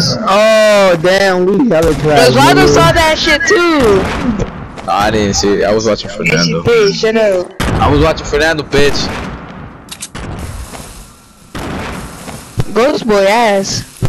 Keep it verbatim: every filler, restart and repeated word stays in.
Yes. Oh damn, we hella trash. Osvaldo saw that shit too. No, I didn't see it. I was watching Yes, you Fernando. did. Shut up. I was watching Fernando, bitch. Ghost boy ass.